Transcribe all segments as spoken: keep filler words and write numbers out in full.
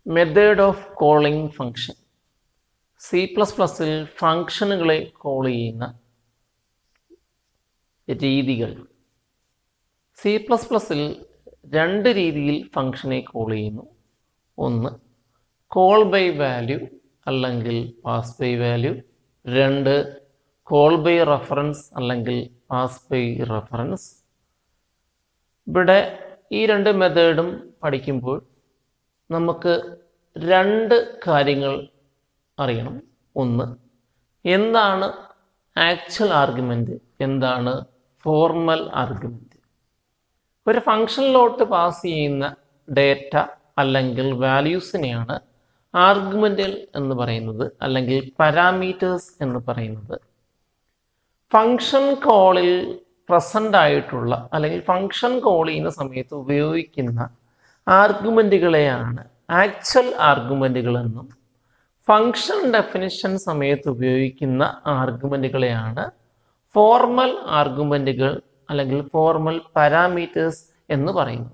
Method of calling function. C plus പ്ലസിൽ ഫംഗ്ഷനുകളെ call ചെയ്യുന്ന രീതികൾ. സി പ്ലസ് പ്ലസിൽ രണ്ട് രീതിയിൽ ഫംഗ്ഷനെ കോൾ ചെയ്യുന്നു. ഒന്ന് കോൾ ബൈ വാല്യൂ അല്ലെങ്കിൽ പാസ് ബൈ വാല്യൂ. രണ്ട് കോൾ ബൈ റെഫറൻസ് അല്ലെങ്കിൽ പാസ് ബൈ റെഫറൻസ്. ഇവിടെ ഈ രണ്ട് മെത്തേഡും പഠിക്കുമ്പോൾ നമുക്ക് രണ്ട് കാര്യങ്ങൾ അറിയണം. ഒന്ന്, എന്താണ് ആക്ച്വൽ ആർഗ്യുമെൻറ്റ്, എന്താണ് ഫോർമൽ ആർഗ്യുമെൻറ്റ്. ഒരു ഫംഗ്ഷനിലോട്ട് പാസ് ചെയ്യുന്ന ഡേറ്റ അല്ലെങ്കിൽ വാല്യൂസിനെയാണ് ആർഗ്യുമെൻറ്റുകൾ എന്ന് പറയുന്നത്, അല്ലെങ്കിൽ പാരാമീറ്റേഴ്സ് എന്ന് പറയുന്നത്. ഫംഗ്ഷൻ കോളിൽ പ്രസൻ്റ് ആയിട്ടുള്ള അല്ലെങ്കിൽ ഫംഗ്ഷൻ കോൾ ചെയ്യുന്ന സമയത്ത് ഉപയോഗിക്കുന്ന ആർഗ്യുമെൻറ്റുകളെയാണ് ആക്ച്വൽ ആർഗ്യുമെൻറ്റുകളെന്നും, ഫംഗ്ഷൻ ഡെഫിനിഷൻ സമയത്ത് ഉപയോഗിക്കുന്ന ആർഗ്യുമെൻറ്റുകളെയാണ് ഫോർമൽ ആർഗ്യുമെൻറ്റുകൾ അല്ലെങ്കിൽ ഫോർമൽ പാരാമീറ്റേഴ്സ് എന്ന് പറയുന്നു.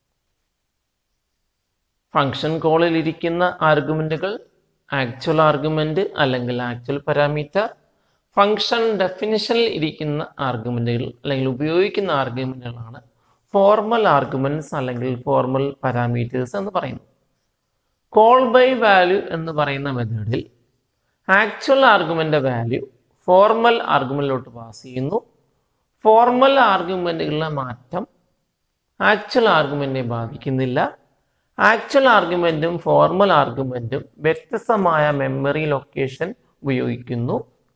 ഫംഗ്ഷൻ കോളിൽ ഇരിക്കുന്ന ആർഗ്യുമെൻറ്റുകൾ ആക്ച്വൽ ആർഗ്യുമെൻറ്റ് അല്ലെങ്കിൽ ആക്ച്വൽ പാരാമീറ്റർ. ഫംഗ്ഷൻ ഡെഫിനിഷനിൽ ഇരിക്കുന്ന ആർഗ്യുമെൻറ്റുകൾ അല്ലെങ്കിൽ ഉപയോഗിക്കുന്ന ആർഗ്യുമെൻറ്റുകളാണ് ഫോർമൽ ആർഗ്യുമെൻറ്റ്സ് അല്ലെങ്കിൽ ഫോർമൽ പാരാമീറ്റേഴ്സ് എന്ന് പറയുന്നു. കോൾ ബൈ വാല്യൂ എന്ന് പറയുന്ന മെത്തേഡിൽ ആക്ച്വൽ ആർഗ്യുമെൻ്റ് വാല്യൂ ഫോർമൽ ആർഗ്യുമെൻറ്റിലോട്ട് പാസ് ചെയ്യുന്നു. ഫോർമൽ ആർഗ്യുമെൻറ്റുകളുടെ മാറ്റം ആക്ച്വൽ ആർഗ്യുമെൻറ്റിനെ ബാധിക്കുന്നില്ല. ആക്ച്വൽ ആർഗ്യുമെൻറ്റും ഫോർമൽ ആർഗ്യുമെൻറ്റും വ്യത്യസ്തമായ മെമ്മറി ലൊക്കേഷൻ ഉപയോഗിക്കുന്നു.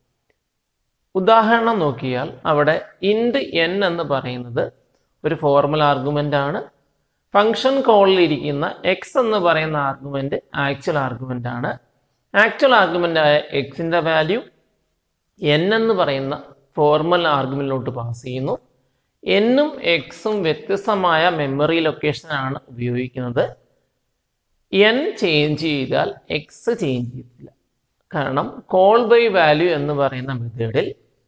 ഉദാഹരണം നോക്കിയാൽ അവിടെ ഇൻറ്റ് എൻ എന്ന് പറയുന്നത് ഒരു ഫോർമൽ ആർഗ്യുമെൻ്റ് ആണ്. ഫംഗ്ഷൻ കോളിൽ ഇരിക്കുന്ന എക്സ് എന്ന് പറയുന്ന ആർഗ്യുമെൻറ്റ് ആക്ച്വൽ ആർഗ്യുമെൻ്റ് ആണ്. ആക്ച്വൽ ആർഗ്യുമെൻ്റ് ആയ എക്സിൻ്റെ വാല്യൂ എൻ എന്ന് പറയുന്ന ഫോർമൽ ആർഗ്യുമെൻറ്റിലോട്ട് പാസ് ചെയ്യുന്നു. എന്നും എക്സും വ്യത്യസ്തമായ മെമ്മറി ലൊക്കേഷനാണ് ഉപയോഗിക്കുന്നത്. എൻ ചേഞ്ച് ചെയ്താൽ എക്സ് ചേഞ്ച് ചെയ്തില്ല. കാരണം കോൾ ബൈ വാല്യൂ എന്ന് പറയുന്ന മെത്തേഡിൽ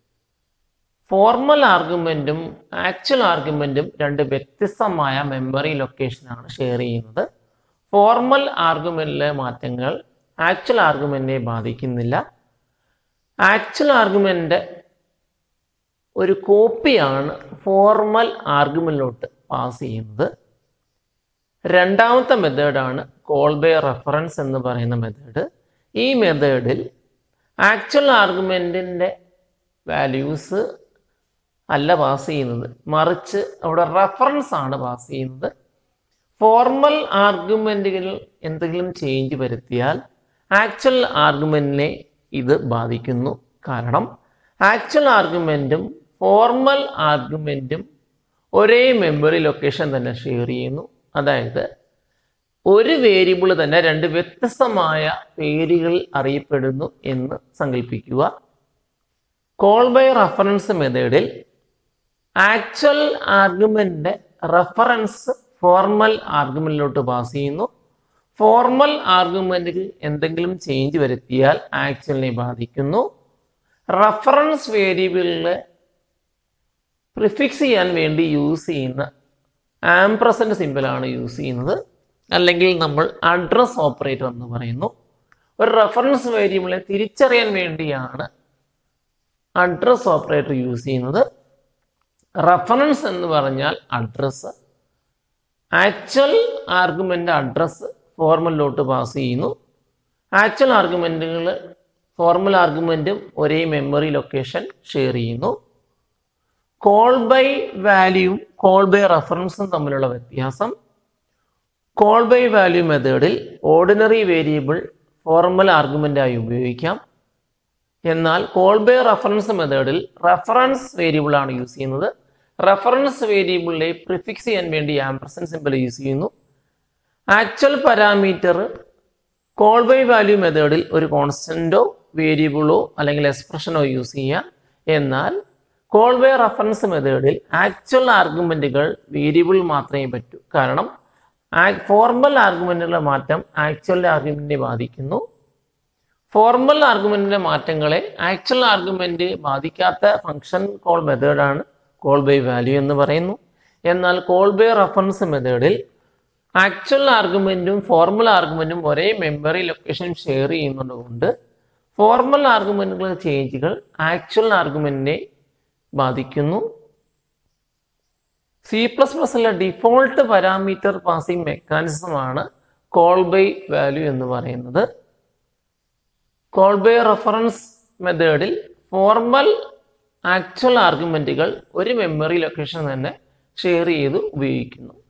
ഫോർമൽ ആർഗ്യുമെൻറ്റും ആക്ച്വൽ ആർഗ്യുമെൻറ്റും രണ്ട് വ്യത്യസ്തമായ മെമ്മറി ലൊക്കേഷനാണ് ഷെയർ ചെയ്യുന്നത്. ഫോർമൽ ആർഗ്യുമെൻറ്റിലെ മാറ്റങ്ങൾ ആക്ച്വൽ ആർഗ്യുമെൻറ്റിനെ ബാധിക്കുന്നില്ല. ആക്ച്വൽ ആർഗ്യുമെൻ്റ് ഒരു കോപ്പിയാണ് ഫോർമൽ ആർഗ്യുമെൻറ്റിലോട്ട് പാസ് ചെയ്യുന്നത്. രണ്ടാമത്തെ മെത്തേഡാണ് കോൾ ബൈ റെഫറൻസ് എന്ന് പറയുന്ന മെത്തേഡ്. ഈ മെത്തേഡിൽ ആക്ച്വൽ ആർഗ്യുമെൻറ്റിൻ്റെ വാല്യൂസ് അല്ല പാസ് ചെയ്യുന്നത്, മറിച്ച് അവിടെ റെഫറൻസ് ആണ് പാസ് ചെയ്യുന്നത്. ഫോർമൽ ആർഗ്യുമെൻറ്റുകളിൽ എന്തെങ്കിലും ചേഞ്ച് വരുത്തിയാൽ ആക്ച്വൽ ആർഗ്യുമെൻറ്റിനെ ഇത് ബാധിക്കുന്നു. കാരണം ആക്ച്വൽ ആർഗ്യുമെൻറ്റും ഫോർമൽ ആർഗ്യുമെൻറ്റും ഒരേ മെമ്മറി ലൊക്കേഷൻ തന്നെ ഷെയർ ചെയ്യുന്നു. അതായത് ഒരു വേരിയബിൾ തന്നെ രണ്ട് വ്യത്യസ്തമായ പേരുകൾ അറിയപ്പെടുന്നു എന്ന് സങ്കല്പിക്കുക. കോൾ ബൈ റെഫറൻസ് മെത്തേഡിൽ ആക്ച്വൽ ആർഗ്യുമെൻ്റ് റെഫറൻസ് ഫോർമൽ ആർഗ്യുമെൻറ്റിലോട്ട് പാസ് ചെയ്യുന്നു. ഫോർമൽ ആർഗ്യുമെൻറ്റിൽ എന്തെങ്കിലും ചേഞ്ച് വരുത്തിയാൽ ആക്ച്വലിനെ ബാധിക്കുന്നു. റെഫറൻസ് വേരിയബിളിലെ പ്രിഫിക്സ് ചെയ്യാൻ വേണ്ടി യൂസ് ചെയ്യുന്ന ആംപ്രസൻറ്റ് സിമ്പിളാണ് യൂസ് ചെയ്യുന്നത്, അല്ലെങ്കിൽ നമ്മൾ അഡ്രസ് ഓപ്പറേറ്റർ എന്ന് പറയുന്നു. ഒരു റെഫറൻസ് വേരിയബിളെ തിരിച്ചറിയാൻ വേണ്ടിയാണ് അഡ്രസ് ഓപ്പറേറ്റർ യൂസ് ചെയ്യുന്നത്. റെഫറൻസ് എന്ന് പറഞ്ഞാൽ അഡ്രസ്സ്. ആക്ച്വൽ ആർഗ്യുമെൻ്റ് അഡ്രസ്സ് ഫോർമലിലോട്ട് പാസ് ചെയ്യുന്നു. ആക്ച്വൽ ആർഗ്യുമെൻറ്റുകൾ ഫോർമൽ ആർഗ്യുമെൻറ്റും ഒരേ മെമ്മറി ലൊക്കേഷൻ ഷെയർ ചെയ്യുന്നു. കോൾ ബൈ വാല്യൂവും കോൾ ബൈ റെഫറൻസും തമ്മിലുള്ള വ്യത്യാസം. കോൾ ബൈ വാല്യൂ മെത്തേഡിൽ ഓർഡിനറി വേരിയബിൾ ഫോർമൽ ആർഗ്യുമെൻ്റായി ഉപയോഗിക്കാം. എന്നാൽ കോൾ ബൈ റെഫറൻസ് മെത്തേഡിൽ റെഫറൻസ് വേരിയബിളാണ് യൂസ് ചെയ്യുന്നത്. റെഫറൻസ് വേരിയബിളിലെ പ്രിഫിക്സ് ചെയ്യാൻ വേണ്ടി ആംപർസൻഡ് സിമ്പിൾ യൂസ് ചെയ്യുന്നു. Actual parameter call by value മെത്തേഡിൽ ഒരു കോൺസ്റ്റൻറ്റോ വേരിയബിളോ അല്ലെങ്കിൽ എക്സ്പ്രഷനോ യൂസ് ചെയ്യാം. എന്നാൽ കോൾ ബൈ റെഫറൻസ് മെത്തേഡിൽ ആക്ച്വൽ ആർഗ്യുമെൻറ്റുകൾ വേരിയബിൾ മാത്രമേ പറ്റൂ. കാരണം ഫോർമൽ ആർഗ്യുമെൻറ്റുകളുടെ മാറ്റം ആക്ച്വൽ ആർഗ്യുമെൻറ്റിനെ ബാധിക്കുന്നു. ഫോർമൽ ആർഗ്യുമെൻറ്റിൻ്റെ മാറ്റങ്ങളെ ആക്ച്വൽ ആർഗ്യുമെൻറ്റ് ബാധിക്കാത്ത ഫംഗ്ഷൻ കോൾ മെത്തേഡാണ് കോൾ ബൈ വാല്യൂ എന്ന് പറയുന്നു. എന്നാൽ കോൾ ബൈ റെഫറൻസ് മെത്തേഡിൽ ആക്ച്വൽ ആർഗ്യുമെൻറ്റും ഫോർമൽ ആർഗ്യുമെൻറ്റും ഒരേ മെമ്മറി ലൊക്കേഷൻ ഷെയർ ചെയ്യുന്നതുകൊണ്ട് ഫോർമൽ ആർഗ്യുമെൻറ്റുകളുടെ ചേഞ്ചുകൾ ആക്ച്വൽ ആർഗ്യുമെൻറ്റിനെ ബാധിക്കുന്നു. സി പ്ലസ് പ്ലസിലെ ഡിഫോൾട്ട് പാരാമീറ്റർ പാസിംഗ് മെക്കാനിസമാണ് കോൾ ബൈ വാല്യൂ എന്ന് പറയുന്നത്. കോൾ ബൈ റെഫറൻസ് മെത്തേഡിൽ ഫോർമൽ ആക്ച്വൽ ആർഗ്യുമെൻറ്റുകൾ ഒരു മെമ്മറി ലൊക്കേഷൻ തന്നെ ഷെയർ ചെയ്ത് ഉപയോഗിക്കുന്നു.